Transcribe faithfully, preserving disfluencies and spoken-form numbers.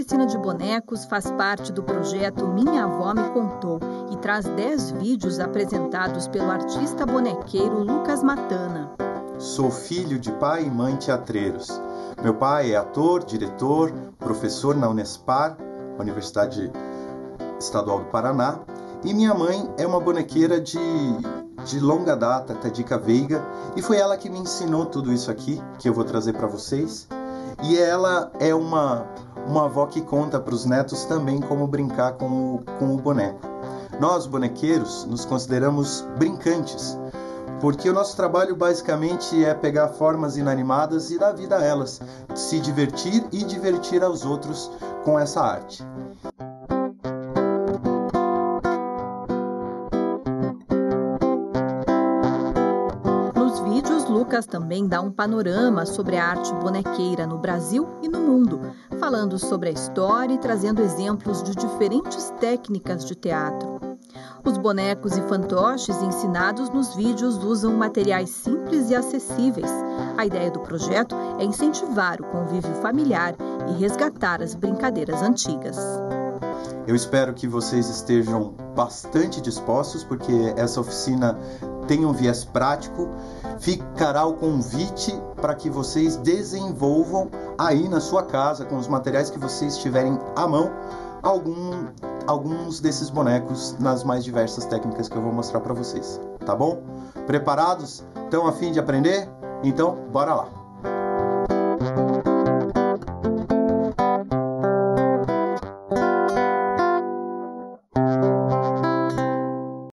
oficina de bonecos faz parte do projeto Minha Avó Me Contou e traz dez vídeos apresentados pelo artista bonequeiro Lucas Matana. Sou filho de pai e mãe teatreiros. Meu pai é ator, diretor, professor na Unespar, Universidade Estadual do Paraná, e minha mãe é uma bonequeira de, de longa data, Tadica Veiga, e foi ela que me ensinou tudo isso aqui, que eu vou trazer para vocês. E ela é uma, uma avó que conta para os netos também como brincar com o, com o boneco. Nós, bonequeiros, nos consideramos brincantes, porque o nosso trabalho basicamente é pegar formas inanimadas e dar vida a elas, se divertir e divertir aos outros com essa arte. Nos vídeos, Lucas também dá um panorama sobre a arte bonequeira no Brasil e no mundo, falando sobre a história e trazendo exemplos de diferentes técnicas de teatro. Os bonecos e fantoches ensinados nos vídeos usam materiais simples e acessíveis. A ideia do projeto é incentivar o convívio familiar e resgatar as brincadeiras antigas. Eu espero que vocês estejam bastante dispostos, porque essa oficina tem um viés prático. Ficará o convite para que vocês desenvolvam aí na sua casa, com os materiais que vocês tiverem à mão, algum, alguns desses bonecos nas mais diversas técnicas que eu vou mostrar para vocês, tá bom? Preparados? Estão a fim de aprender? Então, bora lá!